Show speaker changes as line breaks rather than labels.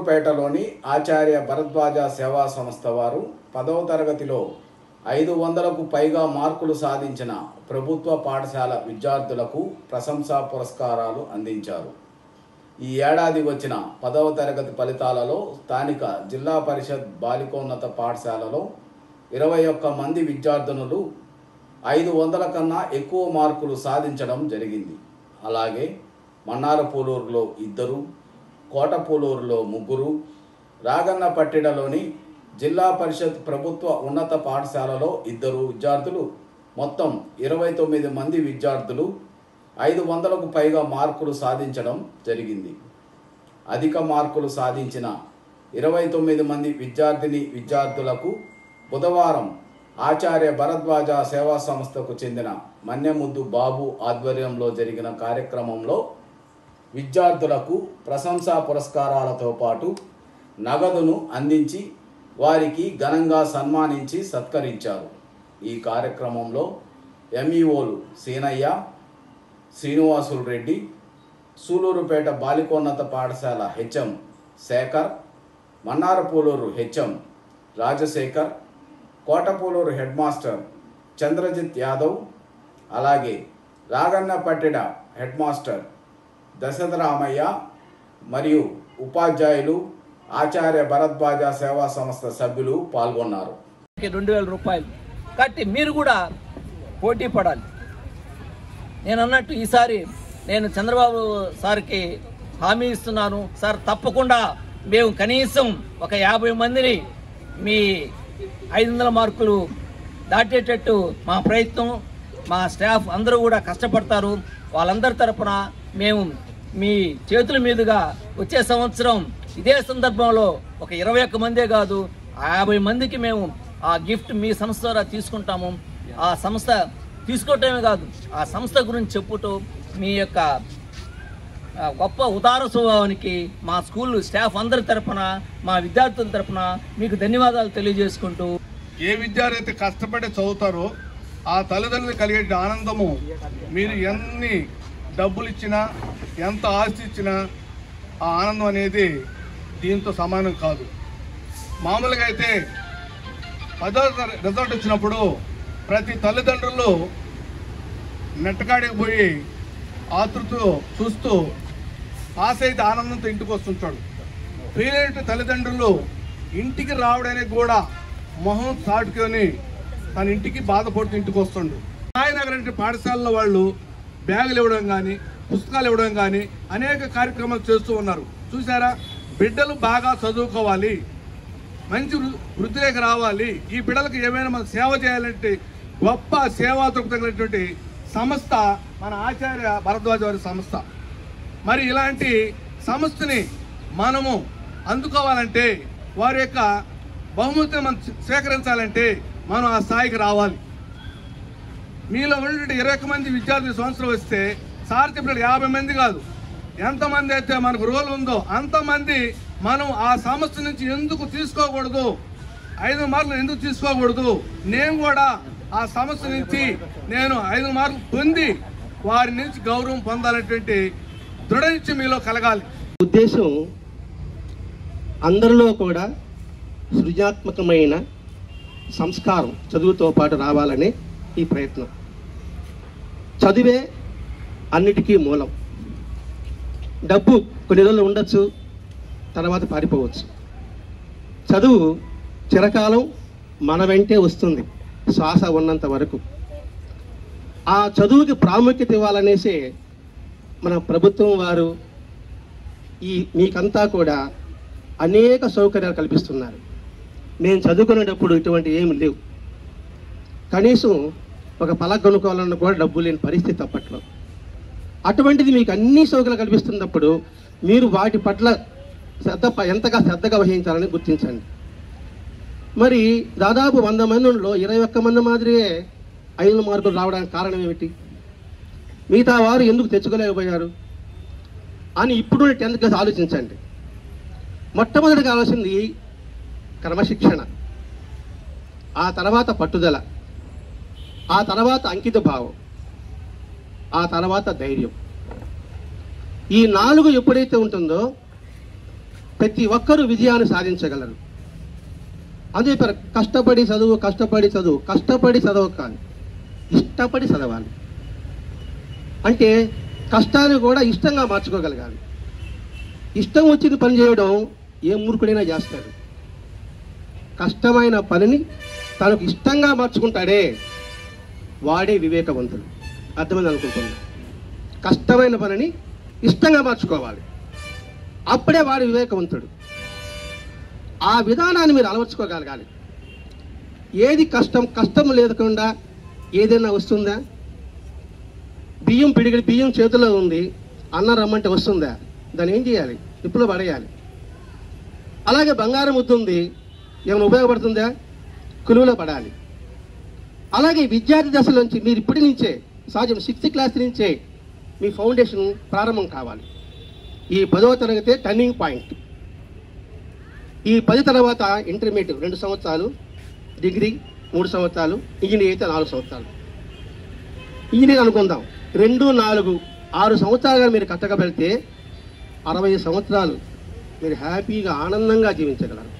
సూలూరుపేటలోని ఆచార్య భరద్వాజ సేవా సంస్థ వారు 10వ తరగతిలో 500కు పైగా మార్కులు సాధించిన ప్రభుత్వ పాఠశాల విద్యార్థులకు ప్రశంసా పురస్కారాలు అందించారు. ఈ ఏడాది వచ్చిన 10వ తరగతి ఫలితాలలో స్థానిక జిల్లా పరిషత్ బాలికోన్నత పాఠశాలలో 21 మంది విద్యార్థినులు 500 కన్నా ఎక్కువ మార్కులు సాధించడం జరిగింది. అలాగే మన్నారపూలూరులో 2, కోటపూలూరులో 3, రాగన్నపట్టిడలోని జిల్లా పరిషత్ ప్రభుత్వ ఉన్నత పాఠశాలలో 2 విద్యార్థులు, మొత్తం 29 మంది విద్యార్థులు 500కు పైగా మార్కులు సాధించడం జరిగింది. అధిక మార్కులు సాధించిన 29 మంది విద్యార్థులకు బుధవారం ఆచార్య భరద్వాజ సేవా సంస్థకు చెందిన మన్నెముద్దు బాబు ఆధ్వర్యంలో జరిగిన కార్యక్రమంలో విద్యార్థులకు ప్రశంసా పురస్కారాలతో పాటు నగదును అందించి వారికి ఘనంగా సన్మానించి సత్కరించారు. ఈ కార్యక్రమంలో ఎంఈఓలు సీనయ్య, శ్రీనివాసులు రెడ్డి, సూలూరుపేట బాలికోన్నత పాఠశాల HM Shekhar, Mannarapuluru HM Rajasekhar, Kotapuluru head master Chandrajit Yadav, అలాగే రాగన్నపట్టిడ హెడ్ మాస్టర్ దశరథరామయ్య మరియు ఉపాధ్యాయులు, ఆచార్య భరద్వాజ సేవా సంస్థ సభ్యులు పాల్గొన్నారు.
2000 రూపాయలు కట్టి మీరు కూడా పోటీ పడాలి. నేను అన్నట్టు ఈసారి నేను చంద్రబాబు సార్కి హామీ ఇస్తున్నాను. సార్, తప్పకుండా మేము కనీసం ఒక 50 మందిని మీ 500 మార్కులు దాటేటట్టు మా ప్రయత్నం, మా స్టాఫ్ అందరూ కూడా కష్టపడతారు. వాళ్ళందరి తరపున మేము మీ చేతుల మీదుగా వచ్చే సంవత్సరం ఇదే సందర్భంలో ఒక 21 మందే కాదు 50 మందికి మేము ఆ గిఫ్ట్ మీ సంస్థ ద్వారా తీసుకుంటాము. ఆ సంస్థ తీసుకోవటమే కాదు, ఆ సంస్థ గురించి చెప్పుతూ మీ యొక్క గొప్ప ఉదార స్వభావానికి మా స్కూల్ స్టాఫ్ అందరి తరపున, మా విద్యార్థుల తరపున మీకు ధన్యవాదాలు తెలియజేసుకుంటూ,
ఏ విద్యార్థి అయితే కష్టపడి చదువుతారో ఆ తల్లిదండ్రులు కలిగే ఆనందము మీరు ఎన్ని డబ్బులు ఇచ్చినా, ఎంత ఆస్తి ఇచ్చినా ఆ ఆనందం అనేది దీంతో సమానం కాదు. మామూలుగా అయితే 10వ రిజల్ట్ వచ్చినప్పుడు ప్రతి తల్లిదండ్రులు నెట్టకాడికి పోయి ఆతృతతో చూస్తూ పాస్ అయితే ఆనందంతో ఇంటికి వస్తుంటాడు. ఫెయిల్ అయిన తల్లిదండ్రులు ఇంటికి రావడానికి కూడా మొహం చాటుకొని తన ఇంటికి బాధపడుతూ ఇంటికి వస్తుండు. సాయినగర్ అంటే పాఠశాలలో వాళ్ళు బ్యాగులు ఇవ్వడం కానీ, పుస్తకాలు ఇవ్వడం కానీ అనేక కార్యక్రమాలు చేస్తూ ఉన్నారు. చూసారా, బిడ్డలు బాగా చదువుకోవాలి, మంచి వృద్ధిలోకి రావాలి, ఈ బిడ్డలకు ఏమైనా మనం సేవ చేయాలంటే గొప్ప సేవా దృక్పథమైనటువంటి సంస్థ మన ఆచార్య భరద్వాజ వారి సంస్థ. మరి ఇలాంటి సంస్థని మనము అందుకోవాలంటే, వారి యొక్క బహుమతిని మనం స్వీకరించాలంటే మనం ఆ స్థాయికి రావాలి. మీలో ఉన్నటువంటి 21 మంది విద్యార్థులు సంవత్సరం వస్తే సార్ చెప్పినట్టు 50 మంది కాదు, ఎంతమంది అయితే మనకు రోల్ ఉందో అంతమంది మనం ఆ సంస్థ నుంచి ఎందుకు తీసుకోకూడదు, 5 మార్కులు ఎందుకు తీసుకోకూడదు, నేను కూడా ఆ సంస్థ నుంచి నేను 5 మార్కులు పొంది వారి నుంచి గౌరవం పొందాలనేటువంటి దృఢ నిశ్చయం మీలో కలగాలి.
ఉద్దేశం అందరిలో కూడా సృజనాత్మకమైన సంస్కారం చదువుతో పాటు రావాలనే ఈ ప్రయత్నం. చదివే అన్నిటికీ మూలం. డబ్బు కొన్ని రోజులు ఉండొచ్చు, తర్వాత పారిపోవచ్చు. చదువు చిరకాలం మన వెంటే వస్తుంది, శ్వాస ఉన్నంత వరకు. ఆ చదువుకి ప్రాముఖ్యత ఇవ్వాలనేసే మన ప్రభుత్వం వారు మీకంతా కూడా అనేక సౌకర్యాలు కల్పిస్తున్నారు. మేము చదువుకునేటప్పుడు ఇటువంటి ఏమి లేవు. కనీసం ఒక పలక కొనుక్కోవాలన్నా కూడా డబ్బు లేని పరిస్థితి అప్పట్లో. అటువంటిది మీకు అన్ని సౌకర్యాలు కల్పిస్తున్నప్పుడు మీరు వాటి పట్ల ఎంతగా శ్రద్ధగా వహించాలని గుర్తించండి. మరి దాదాపు 100 మందిలో 21 మంది మాదిరిగే 500 మార్కులు రావడానికి కారణం ఏమిటి? మిగతా వారు ఎందుకు తెచ్చుకోలేకపోయారు అని ఇప్పుడు 10th క్లాస్ ఆలోచించండి. మొట్టమొదటి కావాల్సింది క్రమశిక్షణ, ఆ తర్వాత పట్టుదల, ఆ తర్వాత అంకిత భావం, ఆ తర్వాత ధైర్యం. ఈ 4 ఎప్పుడైతే ఉంటుందో ప్రతి ఒక్కరూ విజయాన్ని సాధించగలరు. అదే కష్టపడి చదువు, కష్టపడి చదువు, కష్టపడి చదవ కాదు, ఇష్టపడి చదవాలి. అంటే కష్టాన్ని కూడా ఇష్టంగా మార్చుకోగలగాలి. ఇష్టం వచ్చిన పని చేయడం ఏ మూర్ఖుడైనా చేస్తాడు. కష్టమైన పనిని తనకు ఇష్టంగా మార్చుకుంటాడే వాడే వివేకవంతుడు. అర్థమైంది అనుకుంటున్నాను. కష్టమైన పనిని ఇష్టంగా మార్చుకోవాలి, అప్పుడే వాడు వివేకవంతుడు. ఆ విధానాన్ని మీరు అలవర్చుకోగలగాలి. ఏది కష్టం లేకుండా ఏదైనా వస్తుందా? పిడిగిడి బియ్యం చేతిలో ఉంది, అన్నం రమ్మంటే వస్తుందా? దాన్ని ఏం చేయాలి? నిప్పులో పడేయాలి. అలాగే బంగారం ముద్దుంది, ఏమైనా ఉపయోగపడుతుందా? కొలువులో పడాలి. అలాగే విద్యార్థి దశ నుంచి మీరు ఇప్పటి నుంచే సహజం 6th క్లాస్ నుంచే మీ ఫౌండేషన్ ప్రారంభం కావాలి. ఈ 10వ తరగతి టర్నింగ్ పాయింట్. ఈ 10 తర్వాత ఇంటర్మీడియట్ 2 సంవత్సరాలు, డిగ్రీ 3 సంవత్సరాలు, ఇంజనీర్ అయితే 4 సంవత్సరాలు. ఇంజనీర్ అనుకుందాం, 2, 4, 6 సంవత్సరాలుగా మీరు కట్టగబెడితే 60 సంవత్సరాలు మీరు హ్యాపీగా ఆనందంగా జీవించగలరు.